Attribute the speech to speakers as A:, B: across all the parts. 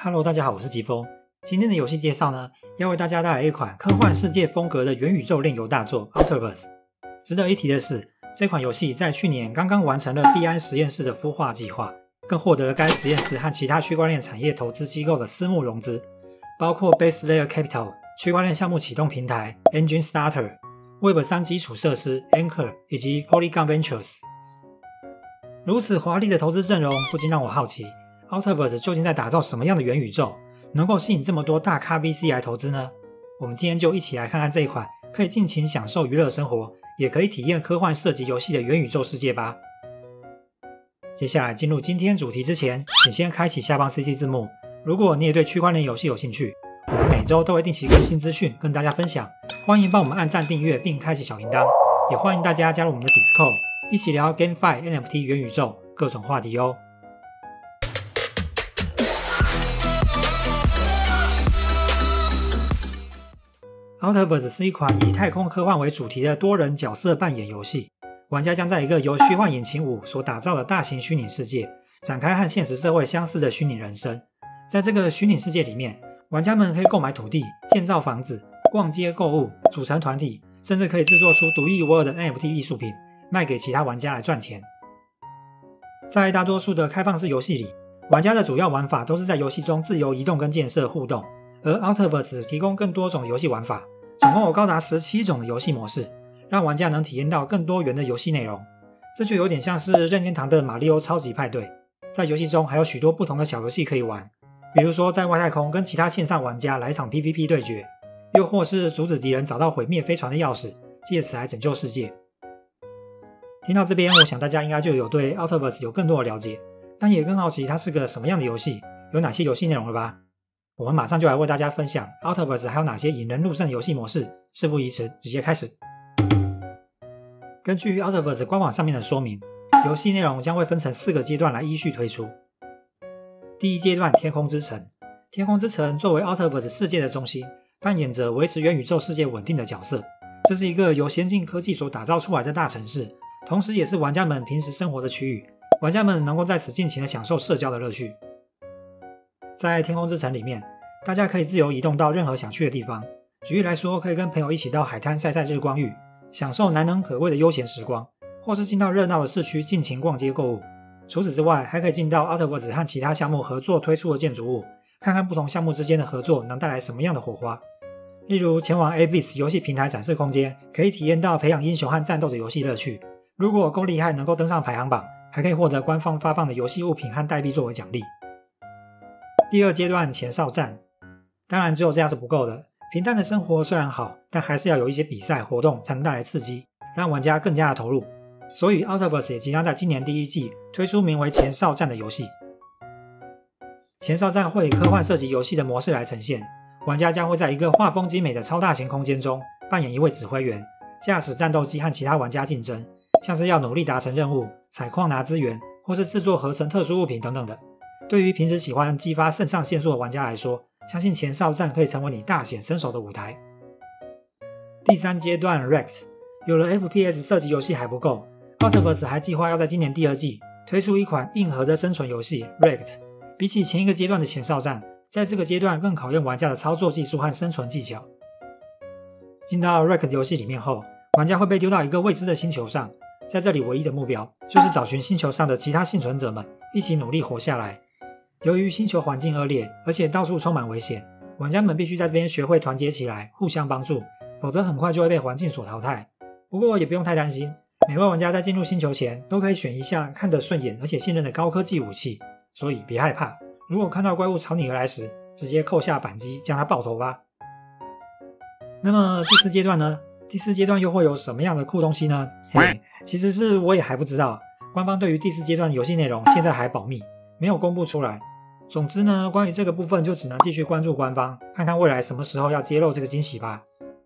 A: Hello， 大家好，我是疾风。今天的游戏介绍呢，要为大家带来一款科幻世界风格的元宇宙炼油大作 Outerverse。值得一提的是，这款游戏在去年刚刚完成了币安实验室的孵化计划，更获得了该实验室和其他区块链产业投资机构的私募融资，包括 Base Layer Capital 区块链项目启动平台 Engine Starter、Web 3基础设施 Anchor 以及 Polygon Ventures。如此华丽的投资阵容，不禁让我好奇 Outerverse 究竟在打造什么样的元宇宙，能够吸引这么多大咖 VC 来投资呢？我们今天就一起来看看这一款可以尽情享受娱乐生活，也可以体验科幻射击游戏的元宇宙世界吧。接下来进入今天主题之前，请先开启下方 CC 字幕。如果你也对区块链游戏有兴趣，我们每周都会定期更新资讯跟大家分享，欢迎帮我们按赞订阅并开启小铃铛，也欢迎大家加入我们的 Discord， 一起聊 GameFi、NFT 元宇宙各种话题哦。Outerverse 是一款以太空科幻为主题的多人角色扮演游戏，玩家将在一个由虚幻引擎5所打造的大型虚拟世界，展开和现实社会相似的虚拟人生。在这个虚拟世界里面，玩家们可以购买土地、建造房子、逛街购物、组成团体，甚至可以制作出独一无二的 NFT 艺术品，卖给其他玩家来赚钱。在大多数的开放式游戏里，玩家的主要玩法都是在游戏中自由移动跟建设互动，而 Outerverse 提供更多种的游戏玩法，总共有高达17种的游戏模式，让玩家能体验到更多元的游戏内容。这就有点像是任天堂的马里奥超级派对，在游戏中还有许多不同的小游戏可以玩，比如说在外太空跟其他线上玩家来一场 PVP 对决，又或是阻止敌人找到毁灭飞船的钥匙，借此来拯救世界。听到这边，我想大家应该就有对 Outerverse 有更多的了解，但也更好奇它是个什么样的游戏，有哪些游戏内容了吧？我们马上就来为大家分享 Outerverse 还有哪些引人入胜的游戏模式。事不宜迟，直接开始。根据 Outerverse 官网上面的说明，游戏内容将会分成4个阶段来依序推出。第一阶段，天空之城。天空之城作为 Outerverse 世界的中心，扮演着维持元宇宙世界稳定的角色。这是一个由先进科技所打造出来的大城市，同时也是玩家们平时生活的区域，玩家们能够在此尽情的享受社交的乐趣。在天空之城里面，大家可以自由移动到任何想去的地方。举例来说，可以跟朋友一起到海滩晒晒日光浴，享受难能可贵的悠闲时光，或是进到热闹的市区尽情逛街购物。除此之外，还可以进到 Outerverse 和其他项目合作推出的建筑物，看看不同项目之间的合作能带来什么样的火花。例如前往 Abyss 游戏平台展示空间，可以体验到培养英雄和战斗的游戏乐趣。如果够厉害能够登上排行榜，还可以获得官方发放的游戏物品和代币作为奖励。第二阶段，前哨战。当然只有这样是不够的，平淡的生活虽然好，但还是要有一些比赛活动才能带来刺激，让玩家更加的投入。所以 Outerverse 也即将在今年第1季推出名为前哨战的游戏。前哨战会以科幻射击游戏的模式来呈现，玩家将会在一个画风精美的超大型空间中扮演一位指挥员，驾驶战斗机和其他玩家竞争，像是要努力达成任务、采矿拿资源，或是制作合成特殊物品等等的。对于平时喜欢激发肾上腺素的玩家来说，相信前哨战可以成为你大显身手的舞台。第3阶段 Wrecked。 有了 FPS 射击游戏还不够， Outerverse 还计划要在今年第2季推出一款硬核的生存游戏 Wrecked。 比起前一个阶段的前哨战，在这个阶段更考验玩家的操作技术和生存技巧。进到 Wrecked 游戏里面后，玩家会被丢到一个未知的星球上，在这里唯一的目标就是找寻星球上的其他幸存者们，一起努力活下来。由于星球环境恶劣，而且到处充满危险，玩家们必须在这边学会团结起来，互相帮助，否则很快就会被环境所淘汰。不过也不用太担心，每位玩家在进入星球前都可以选一下看得顺眼而且信任的高科技武器，所以别害怕，如果看到怪物朝你而来时，直接扣下扳机将它爆头吧。那么第4阶段呢？第4阶段又会有什么样的酷东西呢？其实是我也还不知道，官方对于第4阶段游戏内容现在还保密，没有公布出来。总之呢，关于这个部分就只能继续关注官方，看看未来什么时候要揭露这个惊喜吧。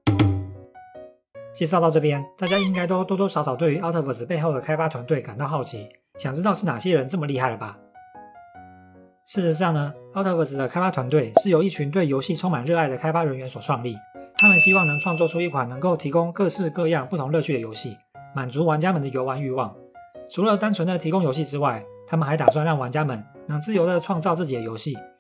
A: 介绍到这边，大家应该都多多少少对于 Outerverse 背后的开发团队感到好奇，想知道是哪些人这么厉害了吧？事实上呢， Outerverse 的开发团队是由一群对游戏充满热爱的开发人员所创立，他们希望能创作出一款能够提供各式各样不同乐趣的游戏，满足玩家们的游玩欲望。除了单纯的提供游戏之外，他们还打算让玩家们能自由地创造自己的游戏，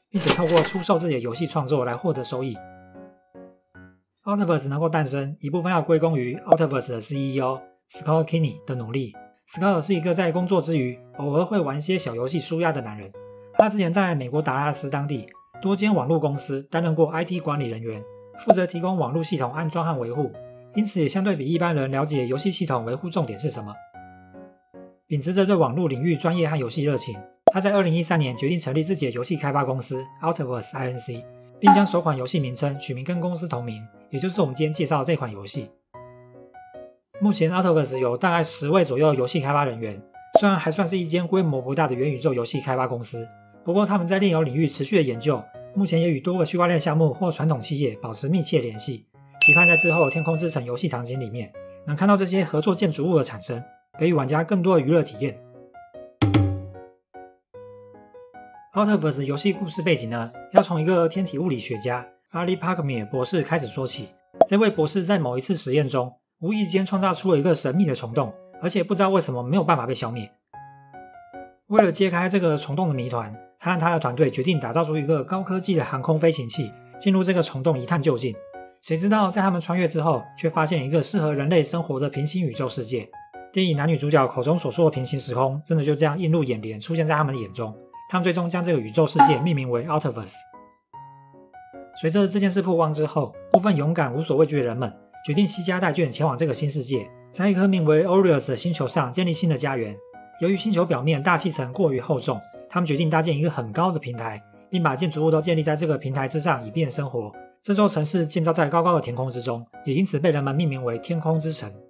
A: 并且透过出售自己的游戏创作来获得收益。Altiverse 能够诞生，一部分要归功于 Altiverse 的 CEO Scott Kinney 的努力。Scott 是一个在工作之余偶尔会玩一些小游戏抒压的男人。他之前在美国达拉斯当地多间网络公司担任过 IT 管理人员，负责提供网络系统安装和维护，因此也相对比一般人了解游戏系统维护重点是什么。秉持着对网络领域专业和游戏热情，他在2013年决定成立自己的游戏开发公司 Altiverse Inc， 并将首款游戏名称取名跟公司同名，也就是我们今天介绍的这款游戏。目前 Altiverse 有大概10位左右的游戏开发人员，虽然还算是一间规模不大的元宇宙游戏开发公司，不过他们在炼油领域持续的研究，目前也与多个区块链项目或传统企业保持密切联系，期盼在之后天空之城游戏场景里面能看到这些合作建筑物的产生，给予玩家更多的娱乐体验。Altiverse 游戏故事背景呢，要从一个天体物理学家 Ali Parkmir 博士开始说起。这位博士在某一次实验中无意间创造出了一个神秘的虫洞，而且不知道为什么没有办法被消灭。为了揭开这个虫洞的谜团，他和他的团队决定打造出一个高科技的航空飞行器，进入这个虫洞一探究竟。谁知道在他们穿越之后，却发现一个适合人类生活的平行宇宙世界。电影男女主角口中所说的平行时空，真的就这样映入眼帘，出现在他们的眼中。他们最终将这个宇宙世界命名为 Altiverse。随着这件事曝光之后，部分勇敢无所畏惧的人们决定携家带眷前往这个新世界，在一颗名为 Aureus 的星球上建立新的家园。由于星球表面大气层过于厚重，他们决定搭建一个很高的平台，并把建筑物都建立在这个平台之上，以便生活。这座城市建造在高高的天空之中，也因此被人们命名为天空之城。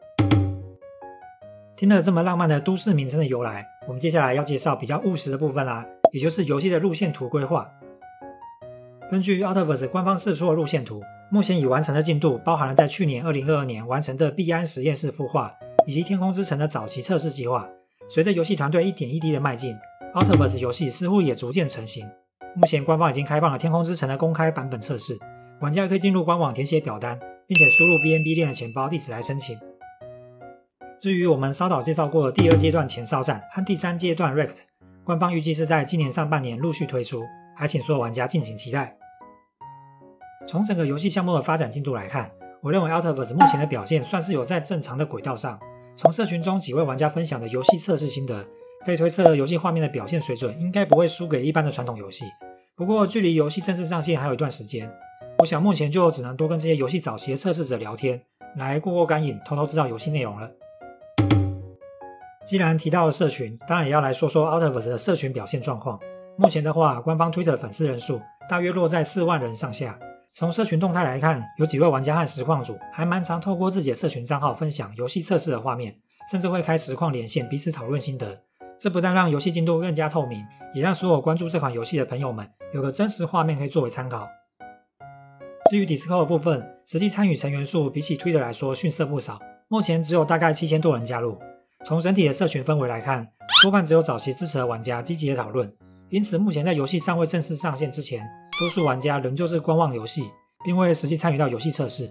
A: 听了这么浪漫的都市名称的由来，我们接下来要介绍比较务实的部分啦，也就是游戏的路线图规划。根据 Altiverse 官方释出的路线图，目前已完成的进度包含了在去年2022年完成的币安实验室孵化，以及天空之城的早期测试计划。随着游戏团队一点一滴的迈进， Altiverse 游戏似乎也逐渐成型。目前官方已经开放了天空之城的公开版本测试，玩家可以进入官网填写表单，并且输入 BNB 链的钱包地址来申请。至于我们稍早介绍过的第2阶段前哨站和第3阶段 Rect， 官方预计是在今年上半年陆续推出，还请所有玩家敬请期待。从整个游戏项目的发展进度来看，我认为 Altiverse 目前的表现算是有在正常的轨道上。从社群中几位玩家分享的游戏测试心得，可以推测游戏画面的表现水准应该不会输给一般的传统游戏。不过距离游戏正式上线还有一段时间，我想目前就只能多跟这些游戏早期的测试者聊天，来过干瘾，偷偷知道游戏内容了。既然提到了社群，当然也要来说说 Altiverse 的社群表现状况。目前的话，官方 Twitter 粉丝人数大约落在4万人上下。从社群动态来看，有几位玩家和实况主还蛮常透过自己的社群账号分享游戏测试的画面，甚至会开实况连线彼此讨论心得。这不但让游戏进度更加透明，也让所有关注这款游戏的朋友们有个真实画面可以作为参考。至于 Discord 的部分，实际参与成员数比起 Twitter 来说逊色不少，目前只有大概7000多人加入。从整体的社群氛围来看，多半只有早期支持的玩家积极的讨论，因此目前在游戏尚未正式上线之前，多数玩家仍旧是观望游戏，并未实际参与到游戏测试。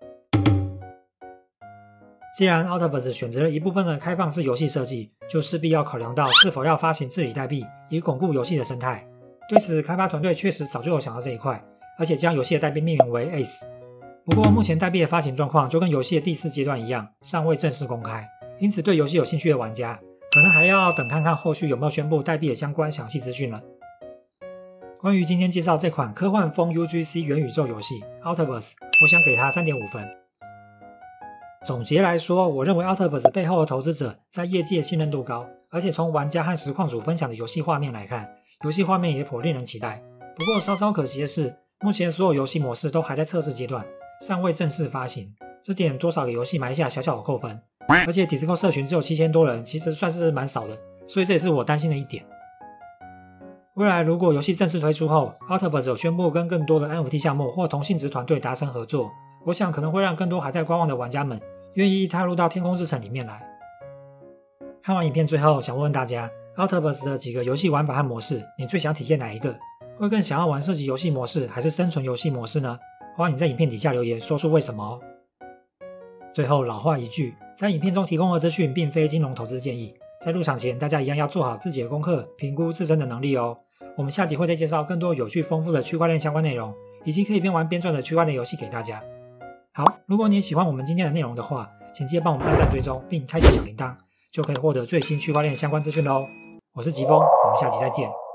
A: 既然 Altiverse 选择了一部分的开放式游戏设计，就势必要考量到是否要发行治理代币，以巩固游戏的生态。对此，开发团队确实早就有想到这一块，而且将游戏的代币命名为 ACE。不过目前代币的发行状况就跟游戏的第4阶段一样，尚未正式公开，因此对游戏有兴趣的玩家可能还要等看看后续有没有宣布代币的相关详细资讯了。关于今天介绍这款科幻风 UGC 元宇宙游戏 Altiverse， 我想给它 3.5 分。总结来说，我认为 Altiverse 背后的投资者在业界信任度高，而且从玩家和实况主分享的游戏画面来看，游戏画面也颇令人期待。不过稍稍可惜的是，目前所有游戏模式都还在测试阶段，尚未正式发行，这点多少给游戏埋下小小的扣分。而且 Discord 社群只有7000多人，其实算是蛮少的，所以这也是我担心的一点。未来如果游戏正式推出后， Altiverse 有宣布跟更多的 NFT 项目或同性质团队达成合作，我想可能会让更多还在观望的玩家们愿意踏入到天空之城里面来。看完影片最后，想问问大家 Altiverse 的几个游戏玩法和模式，你最想体验哪一个？会更想要玩射击游戏模式还是生存游戏模式呢？欢迎在影片底下留言说出为什么哦。最后老话一句，在影片中提供的资讯并非金融投资建议，在入场前大家一样要做好自己的功课，评估自身的能力哦。 我们下集会再介绍更多有趣丰富的区块链相关内容，以及可以边玩边赚的区块链游戏给大家。好，如果你也喜欢我们今天的内容的话，请记得帮我们按赞追踪并开启小铃铛，就可以获得最新区块链相关资讯喽。我是疾风，我们下集再见。